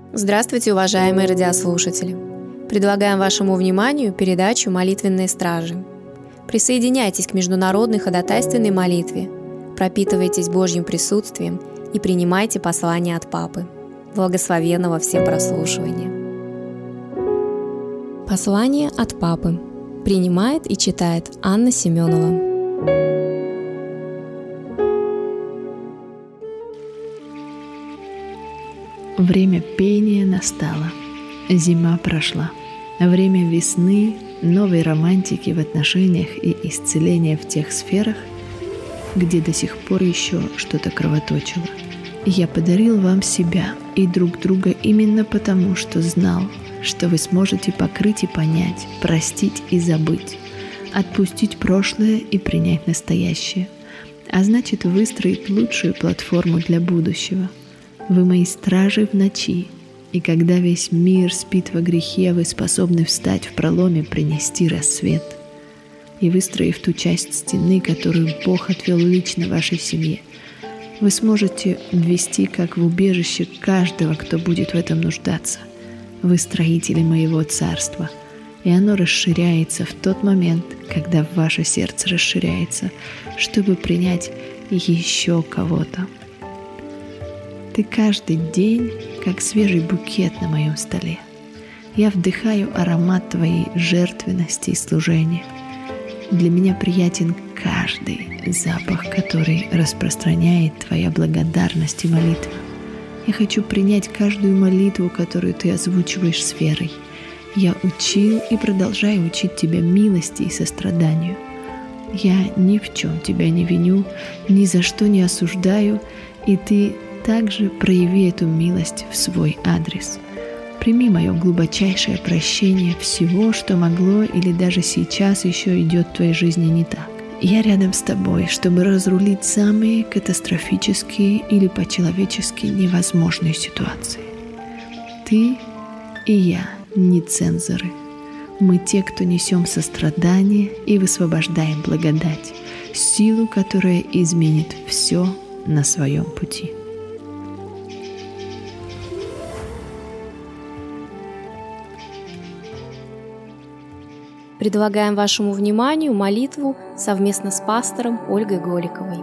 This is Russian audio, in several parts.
Здравствуйте, уважаемые радиослушатели! Предлагаем вашему вниманию передачу «Молитвенные стражи». Присоединяйтесь к международной ходатайственной молитве, пропитывайтесь Божьим присутствием и принимайте послание от Папы. Благословенного всем прослушивания! Послание от Папы. Принимает и читает Анна Семенова. Время пения настало, зима прошла. Время весны, новой романтики в отношениях и исцеления в тех сферах, где до сих пор еще что-то кровоточило. Я подарил вам себя и друг друга именно потому, что знал, что вы сможете покрыть и понять, простить и забыть, отпустить прошлое и принять настоящее, а значит выстроить лучшую платформу для будущего. Вы мои стражи в ночи, и когда весь мир спит во грехе, вы способны встать в проломе, принести рассвет. И выстроив ту часть стены, которую Бог отвел лично вашей семье, вы сможете ввести как в убежище каждого, кто будет в этом нуждаться. Вы строители моего царства, и оно расширяется в тот момент, когда ваше сердце расширяется, чтобы принять еще кого-то. Ты каждый день, как свежий букет на моем столе. Я вдыхаю аромат твоей жертвенности и служения. Для меня приятен каждый запах, который распространяет твоя благодарность и молитва. Я хочу принять каждую молитву, которую ты озвучиваешь с верой. Я учил и продолжаю учить тебя милости и состраданию. Я ни в чем тебя не виню, ни за что не осуждаю, и ты также прояви эту милость в свой адрес. Прими мое глубочайшее прощение всего, что могло или даже сейчас еще идет в твоей жизни не так. Я рядом с тобой, чтобы разрулить самые катастрофические или по-человечески невозможные ситуации. Ты и я не цензоры. Мы те, кто несем сострадание и высвобождаем благодать, силу, которая изменит все на своем пути. Предлагаем вашему вниманию молитву совместно с пастором Ольгой Голиковой.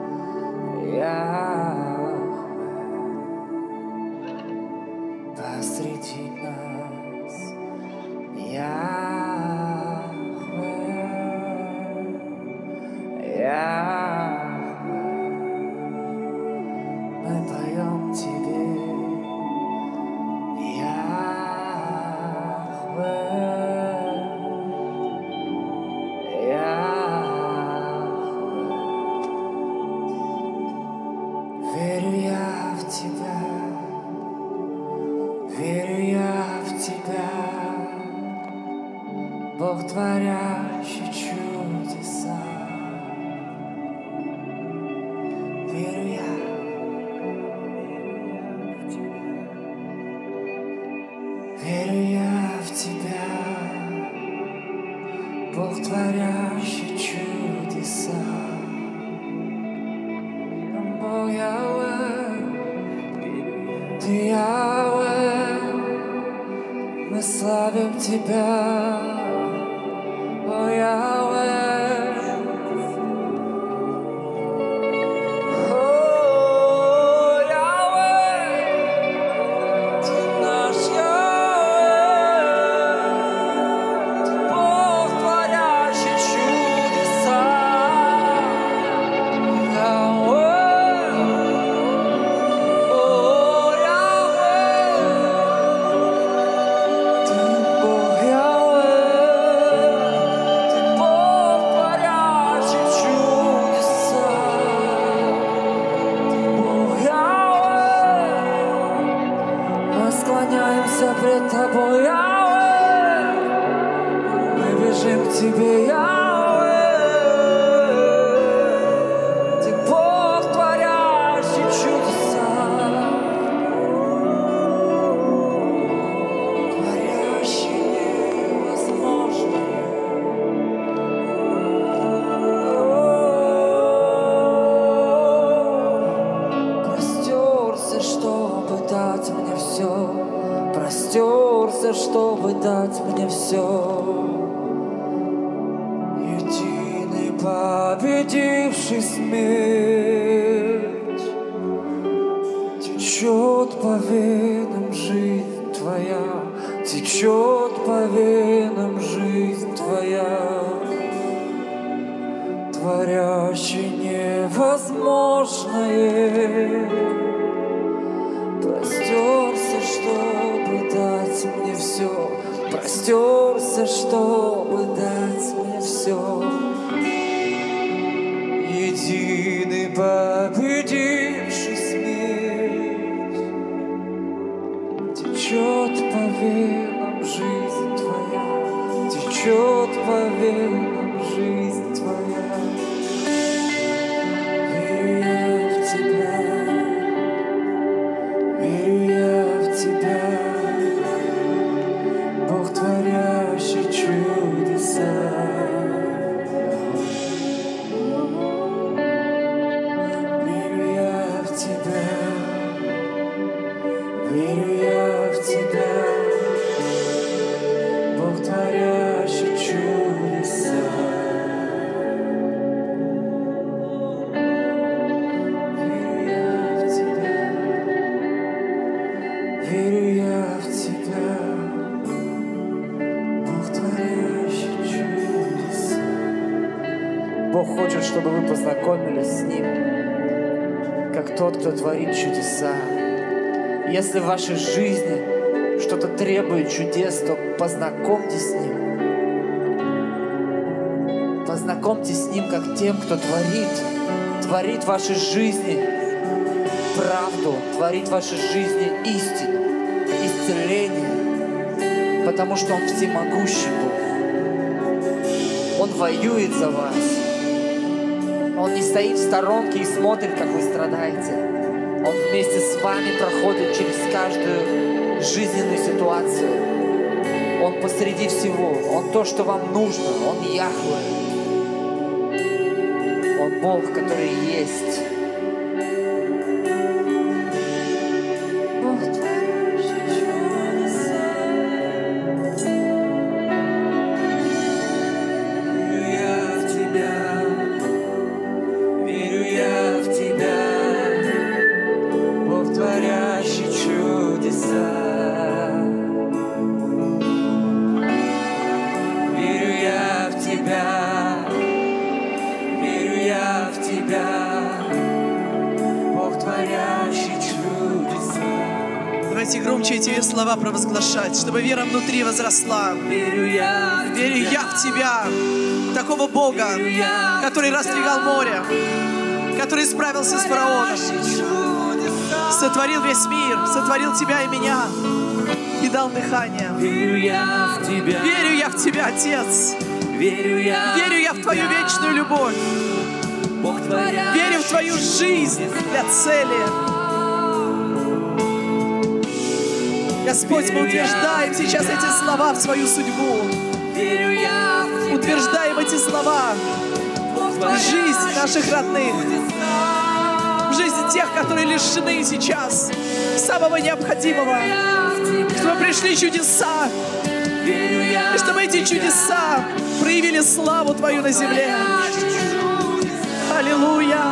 Посреди нас, мы поем тебе. Верю я в тебя, верю я в тебя, Бог, творящий чудеса. Верю я в тебя, верю я в тебя, Бог, творящий чудеса. Ты, Яхве, мы славим Тебя, о Яхве. О Яхве, Ты наш Яхве, Ты Бог, творящий чудеса. Яхве. Склоняемся пред Тобой, Яхве, мы бежим к Тебе, Яхве. Ты Бог, творящий чудеса, творящий невозможное. Простерся, чтобы дать мне все. чтобы дать мне все. Единый, победивший смерть, течет по венам жизнь Твоя, течет по венам жизнь Твоя, творящий невозможное. Простерся, чтобы дать мне все, простерся, чтобы дать мне все. Единый, победивший смерть, течет по венам жизнь Твоя, течет по венам жизнь Твоя. Верю я в Тебя, верю я в Тебя, Бог, творящий чудеса. Верю я в Тебя, верю я в Тебя, Бог, творящий чудеса. Верю я в Тебя, Бог, творящий чудеса. Бог хочет, чтобы вы познакомились с Ним, как тот, кто творит чудеса. Если в вашей жизни что-то требует чудес, то познакомьтесь с Ним. Познакомьтесь с Ним как тем, кто творит в вашей жизни правду, творит в вашей жизни истину, исцеление, потому что Он всемогущий Бог. Он воюет за вас. Он не стоит в сторонке и смотрит, как вы страдаете. Он вместе с вами проходит через каждую жизненную ситуацию. Он посреди всего. Он то, что вам нужно. Он Яхве. Он Бог, который есть. Бог, творящий чудеса. Верю я в Тебя, верю я в Тебя, Бог, творящий чудеса. Верю я в Тебя, верю я в Тебя, Бог, творящий чудеса. Давайте громче эти слова провозглашать, чтобы вера внутри возросла. Верю я в Верю я в Тебя, такого Бога, который раздвигал море, который справился с фараоном, сотворил весь мир, сотворил тебя и меня и дал дыхание. Верю я в Тебя, Верю я в Тебя, Отец. верю я В Твою вечную любовь. Бог, творящий Верю в Твою жизнь для цели. Господь, мы утверждаем сейчас эти слова в свою судьбу. верю я в Тебя, Утверждаем эти слова в жизнь наших родных, в жизнь тех, которые лишены сейчас самого необходимого, чтобы пришли чудеса, верю я и чтобы эти чудеса проявили славу Твою на земле. Аллилуйя!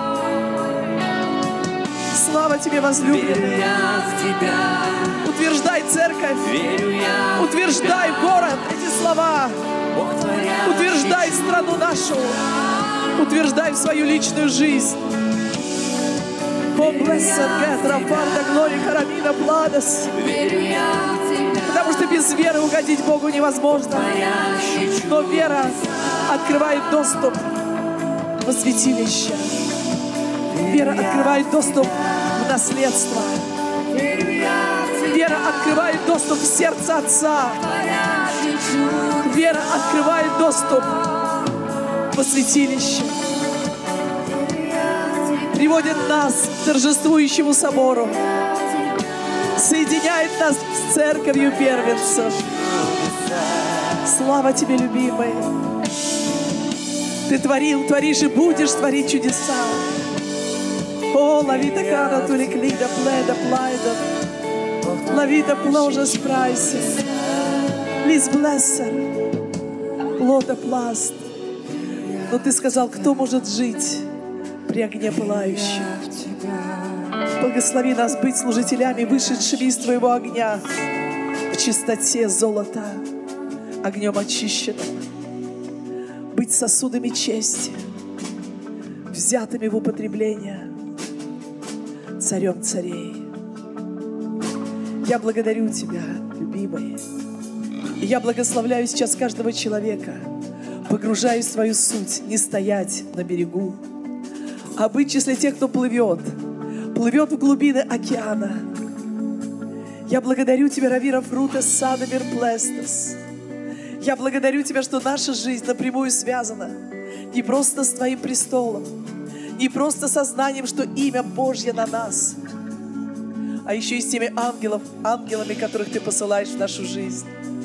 Слава Тебе, возлюбленный! я в Тебя, Утверждай церковь, верю я утверждай город эти слова, Бог, творящий утверждай страну нашу, утверждай в свою личную жизнь. Oh, blessed God, Raparda, Glory, Karamina, Bladas. верю я в Тебя, Потому что без веры угодить Богу невозможно. творящий Но вера открывает доступ во святилище. Вера открывает доступ в наследство. верю я в Тебя, Вера открывает доступ в сердце Отца. творящий чудеса. Вера открывает доступ во святилище. Приводит нас к торжествующему собору. Соединяет нас с церковью первенцев. Слава Тебе, любимый. Ты творил, творишь и будешь творить чудеса. О, лавита кана туриклида пледа плайда. Лавита пложес прайсис. Лис блессер, лота пласт. Но Ты сказал, кто может жить при огне пылающем? Благослови нас быть служителями, вышедшими из Твоего огня в чистоте золота, огнем очищенным. Быть сосудами чести, взятыми в употребление, царем царей. Я благодарю Тебя, любимый. И я благословляю сейчас каждого человека, погружаясь в свою суть, не стоять на берегу, а быть в числе тех, кто плывет в глубины океана. Я благодарю Тебя, Равира Фрута Садамир Плестас. Я благодарю Тебя, что наша жизнь напрямую связана не просто с Твоим престолом, не просто со знанием, что имя Божье на нас, а еще и с теми ангелами, которых Ты посылаешь в нашу жизнь.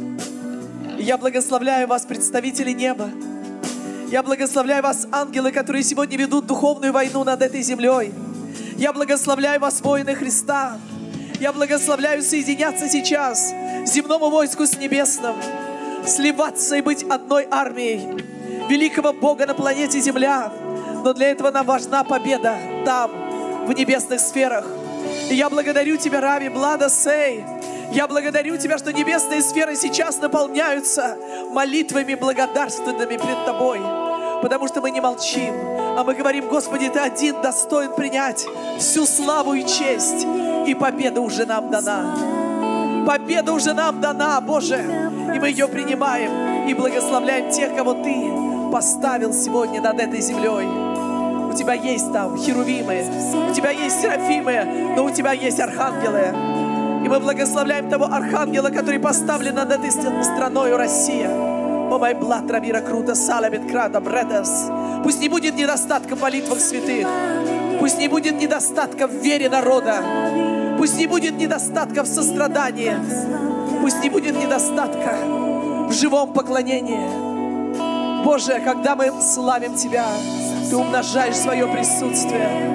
И я благословляю вас, представители неба. Я благословляю вас, ангелы, которые сегодня ведут духовную войну над этой землей. Я благословляю вас, воины Христа. Я благословляю соединяться сейчас земному войску с небесным, сливаться и быть одной армией великого Бога на планете Земля. Но для этого нам важна победа там, в небесных сферах. И я благодарю Тебя, Рави Блада Сей. Я благодарю Тебя, что небесные сферы сейчас наполняются молитвами благодарственными пред Тобой. Потому что мы не молчим, а мы говорим: Господи, Ты один достоин принять всю славу и честь. И победа уже нам дана. Победа уже нам дана, Боже. И мы ее принимаем и благословляем тех, кого Ты поставил сегодня над этой землей. У Тебя есть там херувимы, у Тебя есть серафимы, но у Тебя есть архангелы. И мы благословляем того архангела, который поставлен над этой страною Россия. О мой блат Равира Крута Салабит Крада Бредес. Пусть не будет недостатка в молитвах святых. Пусть не будет недостатка в вере народа. Пусть не будет недостатка в сострадании. Пусть не будет недостатка в живом поклонении. Боже, когда мы славим Тебя, Ты умножаешь свое присутствие.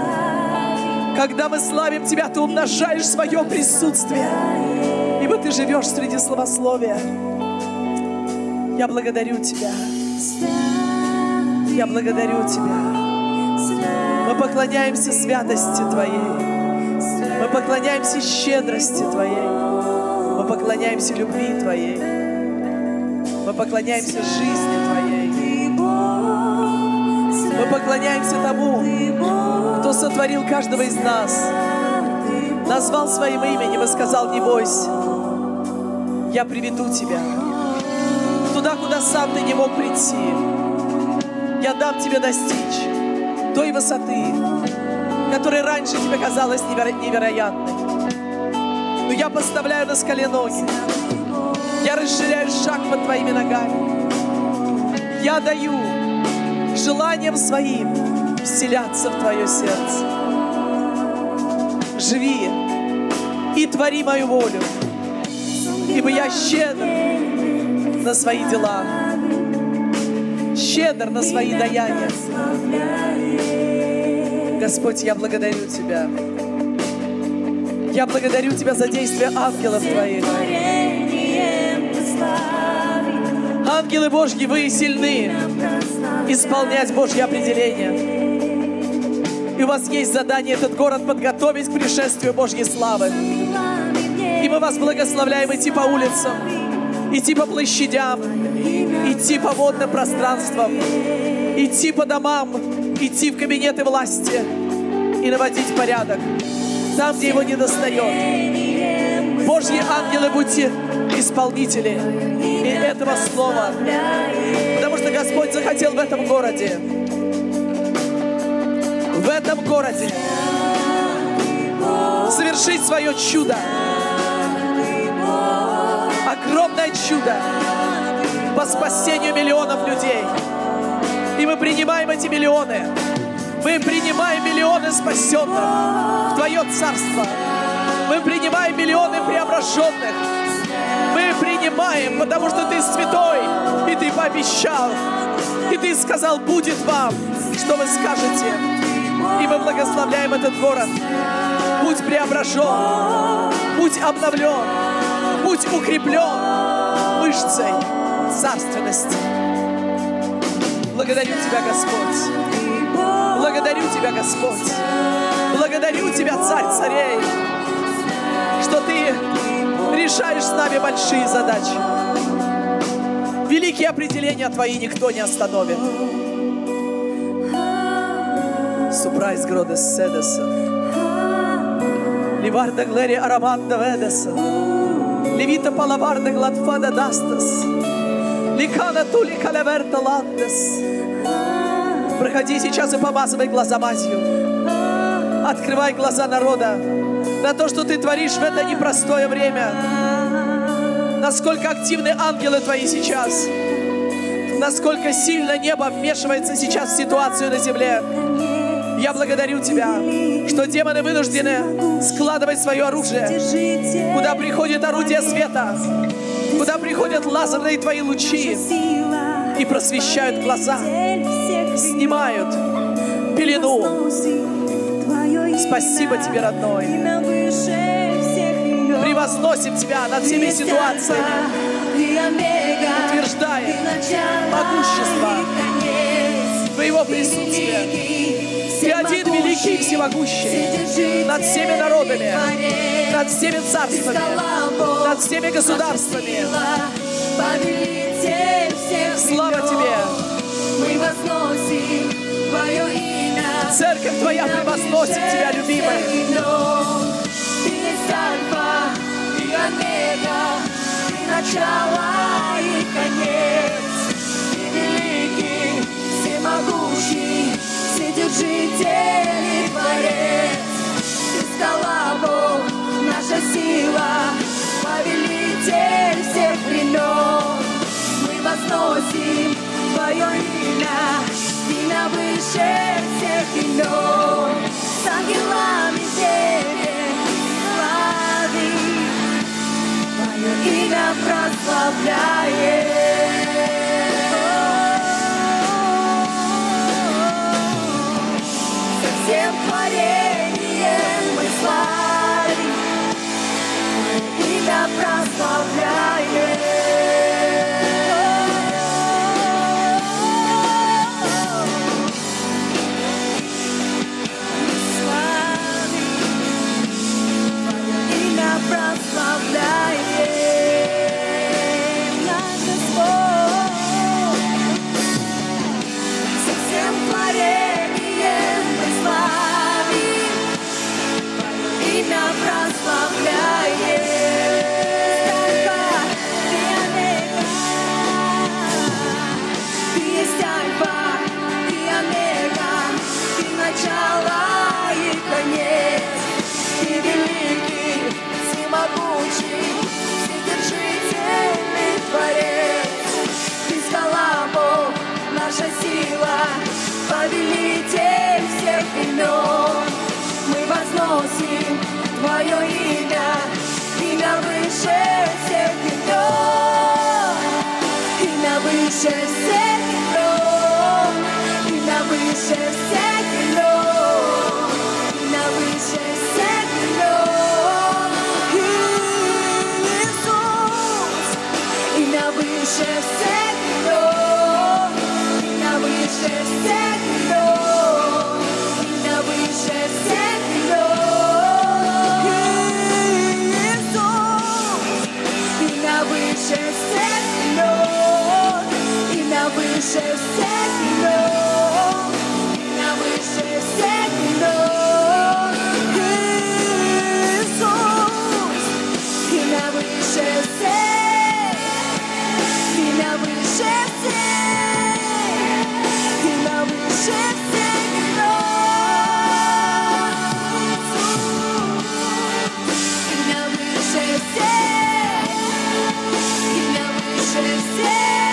Когда мы славим Тебя, Ты умножаешь свое присутствие. Ибо Ты живешь среди славословия. Я благодарю Тебя. Я благодарю Тебя. Мы поклоняемся святости Твоей. Мы поклоняемся щедрости Твоей. Мы поклоняемся любви Твоей. Мы поклоняемся жизни Твоей. Мы поклоняемся Тому, кто сотворил каждого из нас, назвал своим именем и сказал: не бойся, я приведу тебя туда, куда сам ты не мог прийти. Я дам тебе достичь той высоты, которая раньше тебе казалась невероятной. Но я поставляю на скале ноги. Я расширяю шаг под твоими ногами. Я даю желанием своим вселяться в твое сердце. Живи и твори мою волю, ибо я щедр на свои дела, щедр на свои даяния. Господь, я благодарю Тебя. Я благодарю Тебя за действия ангелов Твоих. Ангелы Божьи, вы сильны исполнять Божьи определения. И у вас есть задание этот город подготовить к пришествию Божьей славы. И мы вас благословляем идти по улицам, идти по площадям, идти по водным пространствам, идти по домам, идти в кабинеты власти и наводить порядок там, где его не достает. Божьи ангелы, будьте исполнители и этого слова, потому что Господь захотел в этом городе совершить свое чудо, огромное чудо по спасению миллионов людей. И мы принимаем эти миллионы. Мы принимаем миллионы спасенных в Твое Царство. Мы принимаем миллионы преображенных. Мы принимаем, потому что Ты святой, и Ты пообещал, и Ты сказал: будет вам, что вы скажете. И мы благословляем этот город. Будь преображен, будь обновлен, будь укреплен, мышцей царственности. Благодарю Тебя, Господь. Благодарю Тебя, Господь. Благодарю Тебя, Царь царей, что Ты решаешь с нами большие задачи. Великие определения Твои никто не остановит. Супрайс гродес седеса. Ливарда глери араманда ведеса. Левита палаварда гладфада дастас. Ликана тули калеверта ландес. Проходи сейчас и помазывай глаза мазью. Открывай глаза народа на то, что Ты творишь в это непростое время. Насколько активны ангелы Твои сейчас. Насколько сильно небо вмешивается сейчас в ситуацию на земле. Я благодарю Тебя, что демоны вынуждены складывать свое оружие, куда приходит орудие света, куда приходят лазерные Твои лучи и просвещают глаза, снимают пелену. Спасибо Тебе, родной. Превозносим Тебя над всеми ситуациями, утверждая могущество Твоего присутствия. Ты один великий и всемогущий над всеми народами, над всеми царствами, над всеми государствами. Слава Тебе! Церковь Твоя превозносит Тебя, любимая. Ты есть Альфа и Омега, Ты начало и конец. Ты великий, всемогущий, вседержитель и творец. Ты скала, Бог, наша сила, повелитель всех времен. Мы возносим Твое имя, имя выше всех имен. С ангелами Тебе славим, Твое имя прославляем. Со всем творением мы славим, Твое имя прославляем. Повелитель всех имен, мы возносим Твое имя, имя выше всех имен, имя выше всех имен, имя выше всех имен, имя выше всех имен. Иисус, имя выше всех имен, имя выше всех. Выше всех имен, имя выше всех имен. Иисус, имя выше всех, имя выше всех, имя выше всех имен. Имя выше всех, имя выше всех.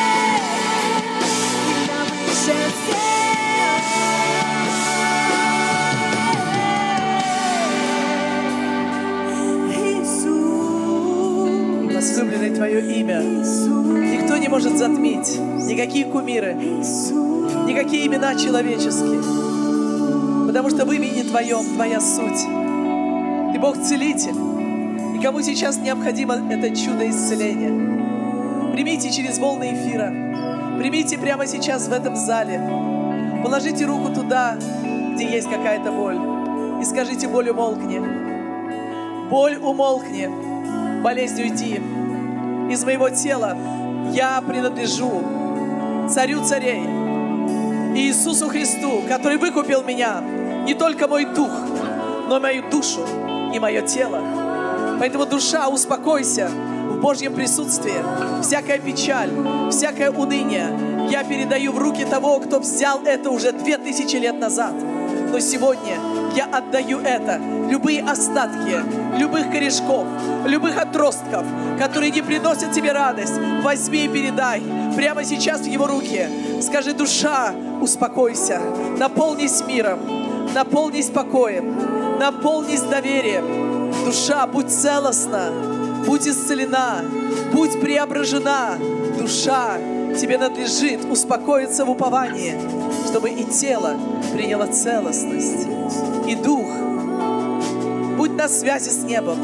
Возлюбленное Твое имя никто не может затмить, никакие кумиры, никакие имена человеческие, потому что в имени Твоем Твоя суть. Ты Бог-целитель, и кому сейчас необходимо это чудо исцеления, Примите через волны эфира. Примите прямо сейчас в этом зале. Положите руку туда, где есть какая-то боль. И скажите: боль умолкни. Боль умолкни. Болезнь уйди. Из моего тела я принадлежу Царю царей, Иисусу Христу, который выкупил меня, не только мой дух, но и мою душу и мое тело. Поэтому, душа, успокойся в Божьем присутствии. Всякая печаль, всякое уныние я передаю в руки того, кто взял это уже 2000 лет назад. Но сегодня я отдаю это, любые остатки, любых корешков, любых отростков, которые не приносят тебе радость, возьми и передай прямо сейчас в его руки. Скажи: душа, успокойся, наполнись миром, наполнись покоем, наполнись доверием. Душа, будь целостна, будь исцелена, будь преображена. Душа, тебе надлежит успокоиться в уповании, чтобы и тело приняло целостность, и дух. Будь на связи с небом,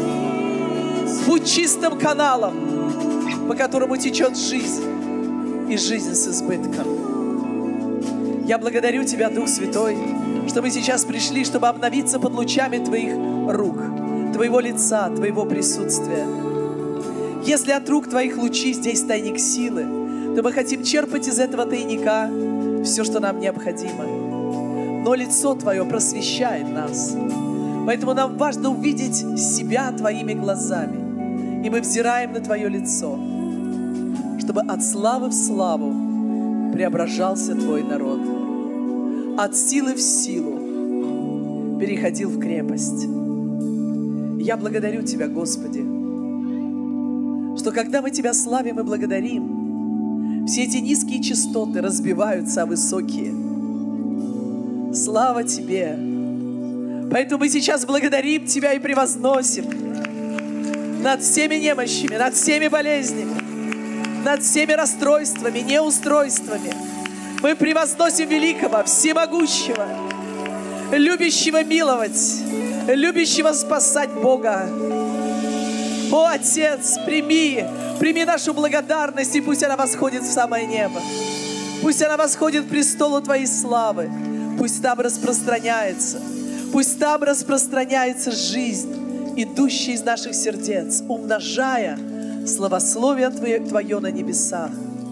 будь чистым каналом, по которому течет жизнь, и жизнь с избытком. Я благодарю Тебя, Дух Святой, что мы сейчас пришли, чтобы обновиться под лучами Твоих рук, Твоего лица, Твоего присутствия. Если от рук Твоих лучей здесь тайник силы, то мы хотим черпать из этого тайника все, что нам необходимо. Но лицо Твое просвещает нас. Поэтому нам важно увидеть себя Твоими глазами. И мы взираем на Твое лицо, чтобы от славы в славу преображался Твой народ. От силы в силу переходил в крепость. Я благодарю Тебя, Господи, что когда мы Тебя славим и благодарим, все эти низкие частоты разбиваются о высокие. Слава Тебе! Поэтому мы сейчас благодарим Тебя и превозносим над всеми немощами, над всеми болезнями, над всеми расстройствами, неустройствами. Мы превозносим великого, всемогущего, любящего миловать, любящего спасать Бога. О, Отец, прими нашу благодарность, и пусть она восходит в самое небо. Пусть она восходит к престолу Твоей славы. Пусть там распространяется жизнь, идущая из наших сердец, умножая славословие Твое на небесах.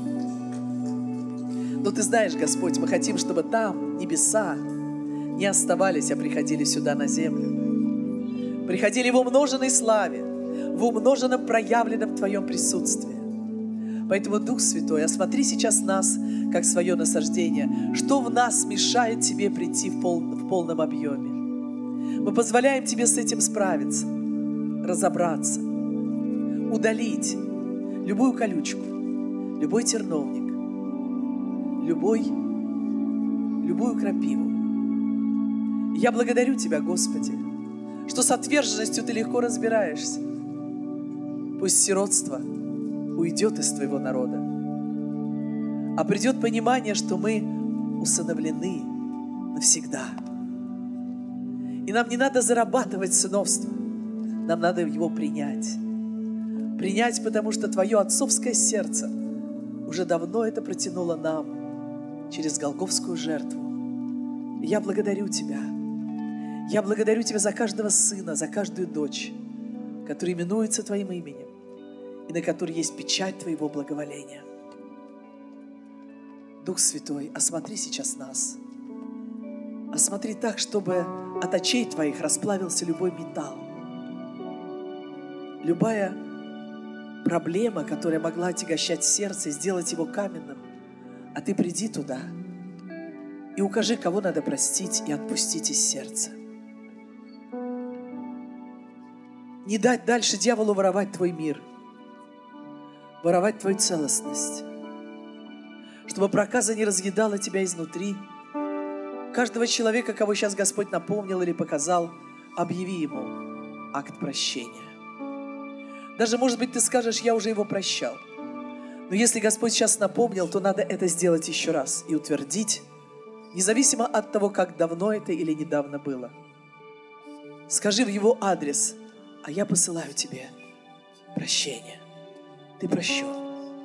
Но Ты знаешь, Господь, мы хотим, чтобы там небеса не оставались, а приходили сюда на землю. Приходили в умноженной славе, в умноженном проявленном Твоем присутствии. Поэтому, Дух Святой, осмотри сейчас нас, как свое насаждение. Что в нас мешает Тебе прийти в полном объеме? Мы позволяем Тебе с этим справиться, разобраться, удалить любую колючку, любой терновник, любую крапиву. Я благодарю Тебя, Господи, что с отверженностью Ты легко разбираешься. Пусть сиротство уйдет из Твоего народа, а придет понимание, что мы усыновлены навсегда. И нам не надо зарабатывать сыновство, нам надо его принять. Принять, потому что Твое отцовское сердце уже давно это протянуло нам через Голгофскую жертву. И я благодарю Тебя. Я благодарю Тебя за каждого сына, за каждую дочь, который именуется Твоим именем, и на которой есть печать Твоего благоволения. Дух Святой, осмотри сейчас нас. Осмотри так, чтобы от очей Твоих расплавился любой металл. Любая проблема, которая могла отягощать сердце и сделать его каменным, а Ты приди туда и укажи, кого надо простить и отпустить из сердца. Не дать дальше дьяволу воровать Твой мир, воровать Твою целостность, чтобы проказа не разъедала тебя изнутри. Каждого человека, кого сейчас Господь напомнил или показал, объяви ему акт прощения. Даже, может быть, ты скажешь: я уже его прощал. Но если Господь сейчас напомнил, то надо это сделать еще раз и утвердить, независимо от того, как давно это или недавно было. Скажи в его адрес: а я посылаю тебе прощение. Ты прощен.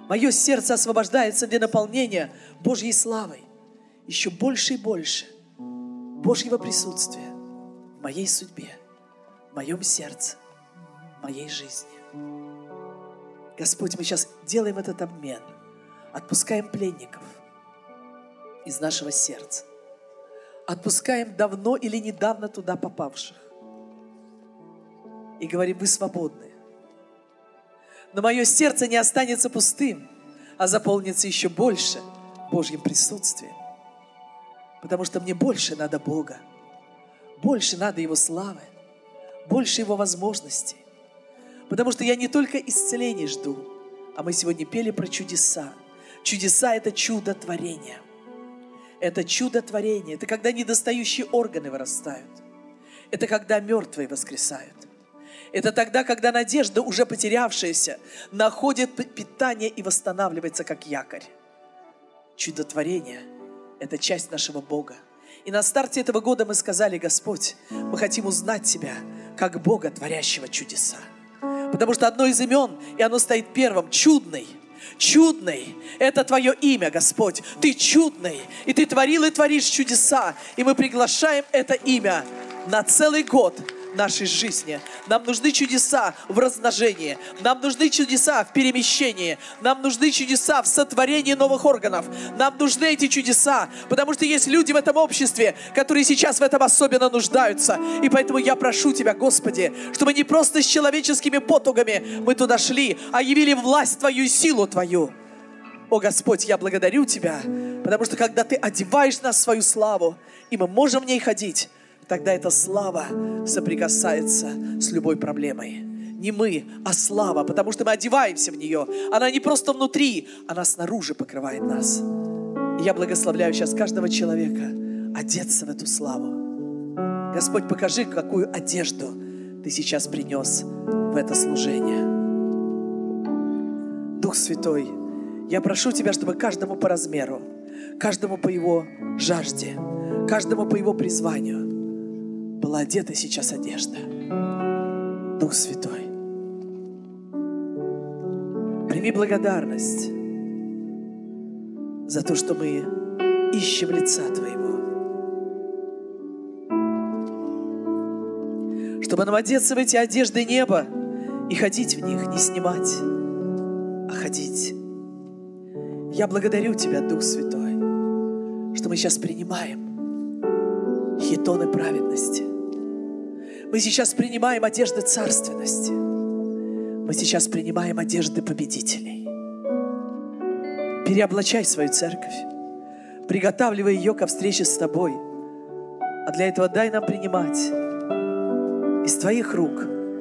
Мое сердце освобождается для наполнения Божьей славой. Еще больше и больше Божьего присутствия в моей судьбе, в моем сердце, в моей жизни. Господь, мы сейчас делаем этот обмен. Отпускаем пленников из нашего сердца. Отпускаем давно или недавно туда попавших. И говорим: вы свободны. Но мое сердце не останется пустым, а заполнится еще больше Божьим присутствием. Потому что мне больше надо Бога, больше надо Его славы, больше Его возможностей. Потому что я не только исцелений жду, а мы сегодня пели про чудеса. Чудеса – это чудотворение. Это чудотворение. Это когда недостающие органы вырастают. Это когда мертвые воскресают. Это тогда, когда надежда, уже потерявшаяся, находит питание и восстанавливается как якорь. Чудотворение – это часть нашего Бога. И на старте этого года мы сказали: Господь, мы хотим узнать Тебя как Бога, творящего чудеса. Потому что одно из имен, и оно стоит первым – чудный. Чудный – это Твое имя, Господь. Ты чудный, и Ты творил и творишь чудеса. И мы приглашаем это имя на целый год нашей жизни. Нам нужны чудеса в размножении. Нам нужны чудеса в перемещении. Нам нужны чудеса в сотворении новых органов. Нам нужны эти чудеса, потому что есть люди в этом обществе, которые сейчас в этом особенно нуждаются. И поэтому я прошу Тебя, Господи, чтобы не просто с человеческими потугами мы туда шли, а явили власть Твою и силу Твою. О, Господь, я благодарю Тебя, потому что когда Ты одеваешь нас в свою славу, и мы можем в ней ходить, тогда эта слава соприкасается с любой проблемой. Не мы, а слава, потому что мы одеваемся в нее. Она не просто внутри, она снаружи покрывает нас. И я благословляю сейчас каждого человека одеться в эту славу. Господь, покажи, какую одежду Ты сейчас принес в это служение. Дух Святой, я прошу Тебя, чтобы каждому по размеру, каждому по его жажде, каждому по его призванию была одета сейчас одежда. Дух Святой, прими благодарность за то, что мы ищем лица Твоего. Чтобы нам одеться в эти одежды неба и ходить в них, не снимать, а ходить. Я благодарю Тебя, Дух Святой, что мы сейчас принимаем хитоны праведности. Мы сейчас принимаем одежды царственности. Мы сейчас принимаем одежды победителей. Переоблачай свою церковь, приготавливай ее ко встрече с Тобой. А для этого дай нам принимать из Твоих рук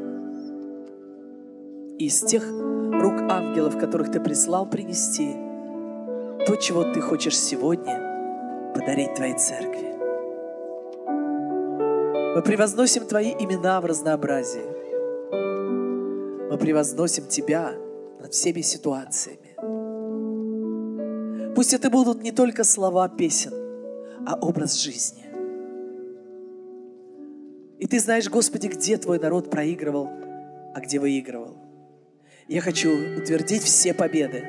и из тех рук ангелов, которых Ты прислал принести то, чего Ты хочешь сегодня подарить Твоей церкви. Мы превозносим Твои имена в разнообразии. Мы превозносим Тебя над всеми ситуациями. Пусть это будут не только слова песен, а образ жизни. И Ты знаешь, Господи, где Твой народ проигрывал, а где выигрывал. Я хочу утвердить все победы,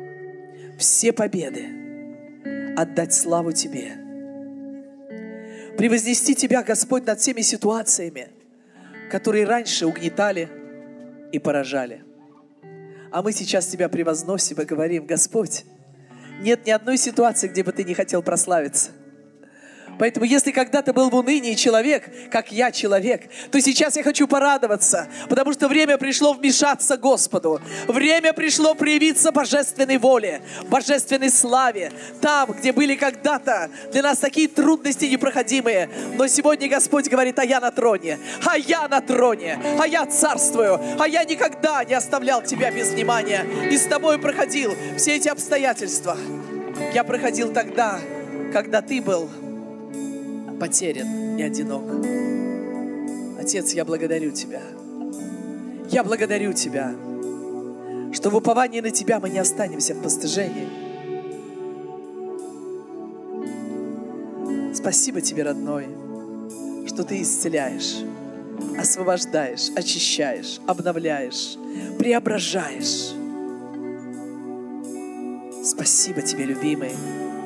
отдать славу Тебе, превознести Тебя, Господь, над всеми ситуациями, которые раньше угнетали и поражали. А мы сейчас Тебя превозносим и говорим: Господь, нет ни одной ситуации, где бы Ты не хотел прославиться. Поэтому, если когда-то был в унынии человек, как я человек, то сейчас я хочу порадоваться, потому что время пришло вмешаться Господу. Время пришло проявиться божественной воле, божественной славе. Там, где были когда-то для нас такие трудности непроходимые. Но сегодня Господь говорит: а я на троне, а я на троне, а я царствую, а я никогда не оставлял тебя без внимания. И с тобой проходил все эти обстоятельства. Я проходил тогда, когда ты был потерян и одинок. Отец, я благодарю Тебя. Я благодарю Тебя, что в уповании на Тебя мы не останемся в постыжении. Спасибо Тебе, родной, что Ты исцеляешь, освобождаешь, очищаешь, обновляешь, преображаешь. Спасибо Тебе, любимый.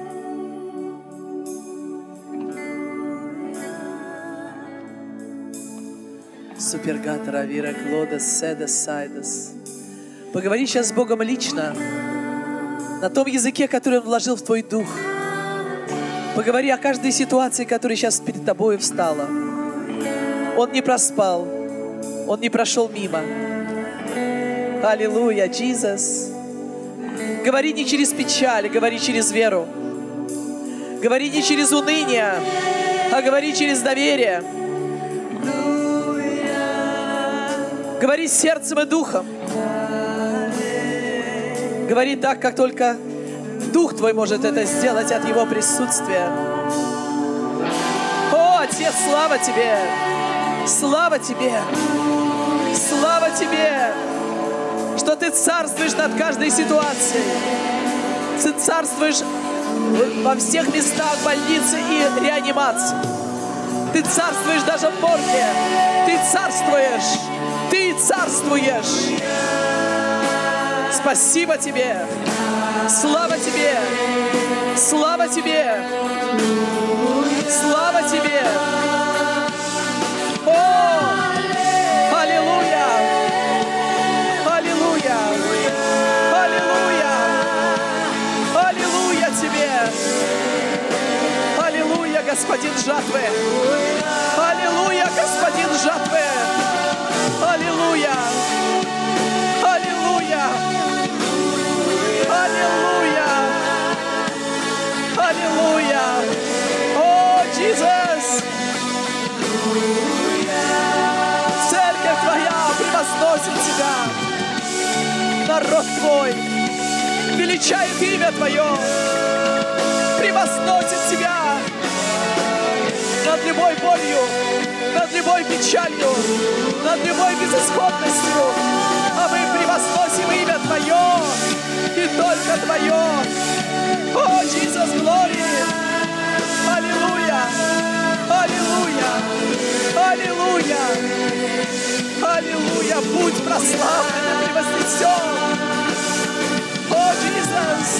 Супергатора Вира Клода Седа Сайдас. Поговори сейчас с Богом лично, на том языке, который Он вложил в твой дух. Поговори о каждой ситуации, которая сейчас перед тобой встала. Он не проспал, Он не прошел мимо. Аллилуйя, Иисус. Говори не через печаль, говори через веру. Говори не через уныние, а говори через доверие. Говори сердцем и духом. Говори так, как только Дух Твой может это сделать от Его присутствия. О, Отец, слава Тебе! Слава Тебе! Слава Тебе! Что Ты царствуешь над каждой ситуацией. Ты царствуешь во всех местах больницы и реанимации. Ты царствуешь даже в морге. Ты царствуешь. Ты царствуешь. Спасибо Тебе. Слава Тебе. Слава Тебе. Слава Тебе. О! Аллилуйя. Аллилуйя. Аллилуйя. Аллилуйя Тебе. Аллилуйя, Господин жатвы. Аллилуйя, Господин жатвы. Аллилуйя. Аллилуйя. Аллилуйя. Аллилуйя. О, Иисус. Церковь Твоя превозносит Тебя. Народ Твой величает имя Твое. Превозносит Тебя над любой болью, над любой печалью, над любой безысходностью. А мы превозносим имя Твое и только Твое. О, Иисус, глория! Аллилуйя! Аллилуйя! Аллилуйя! Аллилуйя! Будь прославлен и превознесен! О, Иисус!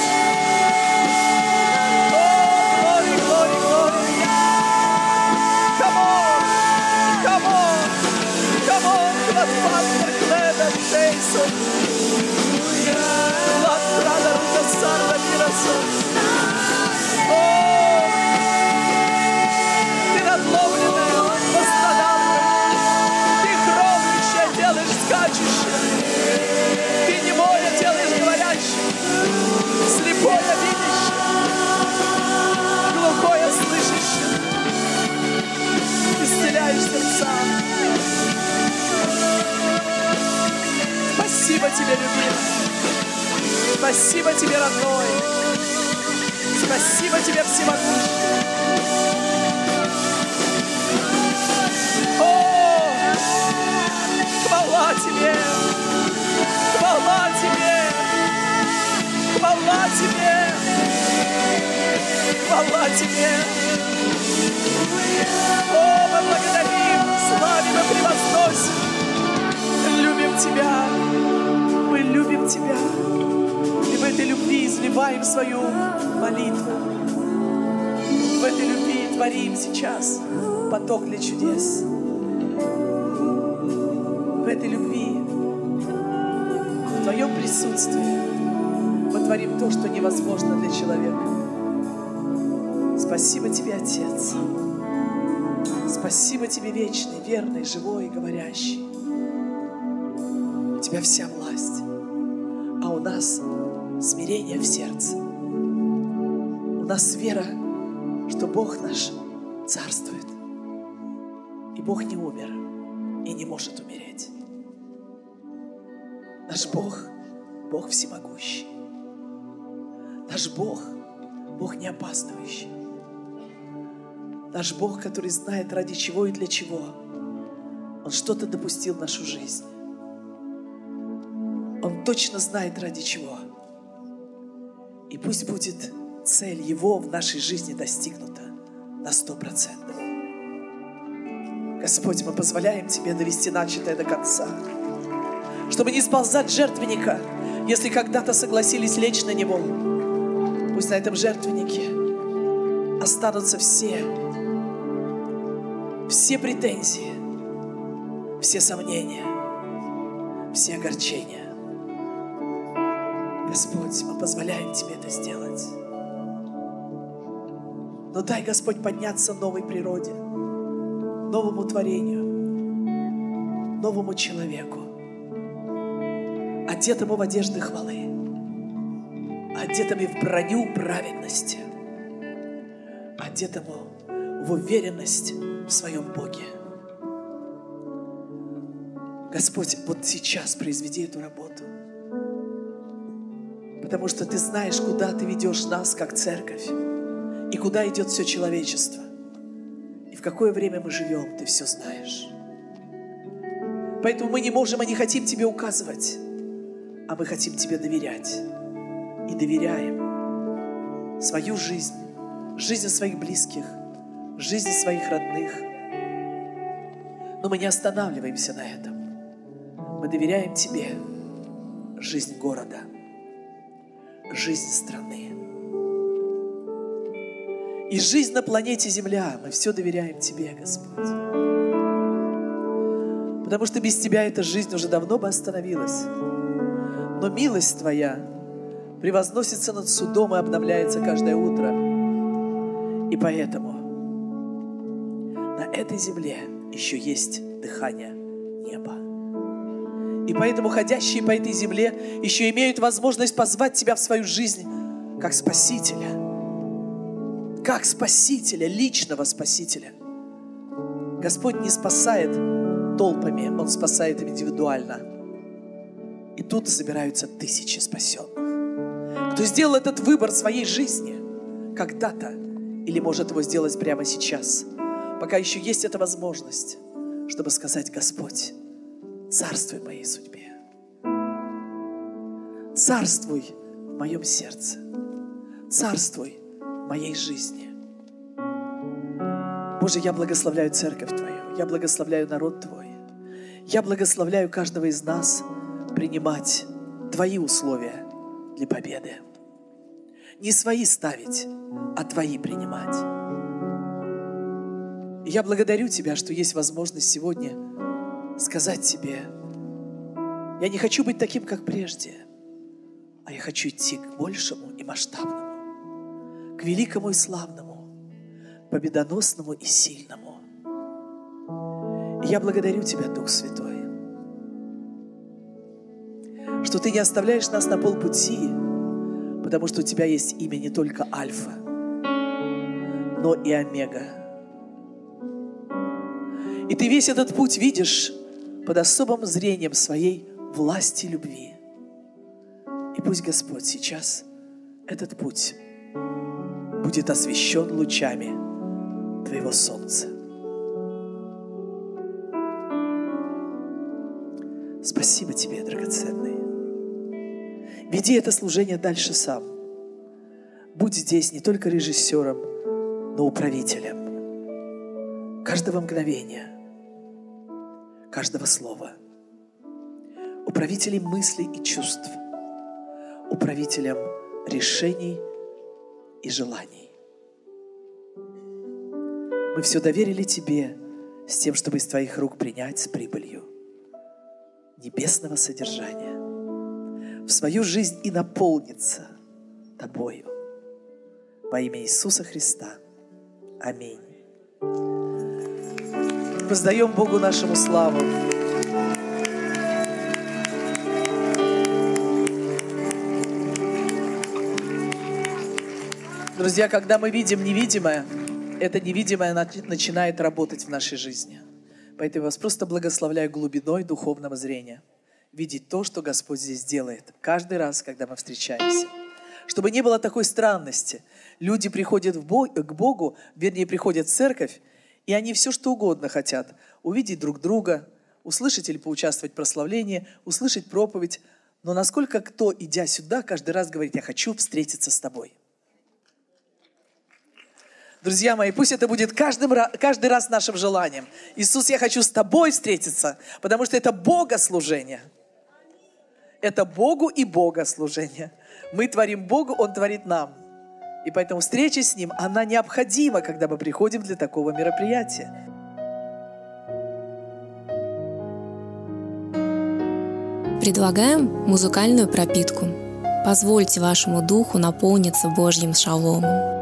Ты надломленная, восстанавливаешь. Ты кровнищая делаешь скачущим. Ты немое делаешь говорящим. Слепое видящим. Глухое слышащим. Исцеляешь сердца. Спасибо Тебе, любимый. Спасибо Тебе, родной. Спасибо Тебе, всемогущий. О, хвала Тебе. Хвала Тебе. Хвала Тебе. Хвала Тебе. О, мы благодарим, славим и превозносим. Любим Тебя. Мы любим Тебя. И в этой любви изливаем свою молитву. В этой любви творим сейчас поток для чудес. В этой любви, в Твоем присутствии мы творим то, что невозможно для человека. Спасибо Тебе, Отец. Спасибо Тебе, вечный, верный, живой и говорящий. У Тебя вся власть, а у нас смирение в сердце. У нас вера, что Бог наш царствует. И Бог не умер и не может умереть. Наш Бог, Бог всемогущий. Наш Бог, Бог не опаздывающий. Наш Бог, который знает, ради чего и для чего Он что-то допустил в нашу жизнь. Он точно знает, ради чего. И пусть будет цель Его в нашей жизни достигнута на 100%. Господь, мы позволяем Тебе довести начатое до конца, чтобы не сползать с жертвенника, если когда-то согласились лечь на него. Пусть на этом жертвеннике останутся все претензии, все сомнения, все огорчения. Господь, мы позволяем Тебе это сделать. Но дай, Господь, подняться новой природе, новому творению, новому человеку, одетому в одежды хвалы, одетому в броню праведности, одетому в уверенность в своем Боге. Господь, вот сейчас произведи эту работу, потому что Ты знаешь, куда Ты ведешь нас, как церковь, и куда идет все человечество, и в какое время мы живем, Ты все знаешь. Поэтому мы не можем и не хотим Тебе указывать, а мы хотим Тебе доверять. И доверяем свою жизнь, жизнь своих близких, жизнь своих родных. Но мы не останавливаемся на этом. Мы доверяем Тебе жизнь города, жизнь страны. И жизнь на планете Земля. Мы все доверяем Тебе, Господь. Потому что без Тебя эта жизнь уже давно бы остановилась. Но милость Твоя превозносится над судом и обновляется каждое утро. И поэтому на этой земле еще есть дыхание неба. И поэтому ходящие по этой земле еще имеют возможность позвать Тебя в свою жизнь как Спасителя. Как Спасителя, личного Спасителя. Господь не спасает толпами, Он спасает индивидуально. И тут собираются тысячи спасенных, кто сделал этот выбор своей жизни когда-то, или может его сделать прямо сейчас, пока еще есть эта возможность, чтобы сказать: Господь, царствуй в моей судьбе, царствуй в моем сердце, царствуй в моей жизни. Боже, я благословляю церковь Твою, я благословляю народ Твой, я благословляю каждого из нас принимать Твои условия для победы. Не свои ставить, а Твои принимать. И я благодарю Тебя, что есть возможность сегодня сказать Тебе: я не хочу быть таким, как прежде, а я хочу идти к большему и масштабному, к великому и славному, победоносному и сильному. И я благодарю Тебя, Дух Святой, что Ты не оставляешь нас на полпути, потому что у Тебя есть имя не только Альфа, но и Омега. И Ты весь этот путь видишь под особым зрением своей власти и любви. И пусть, Господь, сейчас этот путь будет освещен лучами Твоего солнца. Спасибо Тебе, драгоценный. Веди это служение дальше сам. Будь здесь не только режиссером, но управителем каждого мгновения, каждого слова, управителем мыслей и чувств, управителем решений и желаний. Мы все доверили Тебе с тем, чтобы из Твоих рук принять с прибылью небесного содержания в свою жизнь и наполниться Тобою. Во имя Иисуса Христа. Аминь. Воздаем Богу нашему славу. Друзья, когда мы видим невидимое, это невидимое начинает работать в нашей жизни. Поэтому я вас просто благословляю глубиной духовного зрения видеть то, что Господь здесь делает каждый раз, когда мы встречаемся. Чтобы не было такой странности. Люди приходят к Богу, вернее, приходят в церковь, и они все, что угодно хотят. Увидеть друг друга, услышать или поучаствовать в прославлении, услышать проповедь. Но насколько кто, идя сюда, каждый раз говорит: я хочу встретиться с тобой. Друзья мои, пусть это будет каждый раз нашим желанием. Иисус, я хочу с тобой встретиться, потому что это богослужение. Это Богу и богослужение. Мы творим Богу, Он творит нам. И поэтому встреча с Ним, она необходима, когда мы приходим для такого мероприятия. Предлагаем музыкальную пропитку. Позвольте вашему духу наполниться Божьим шаломом.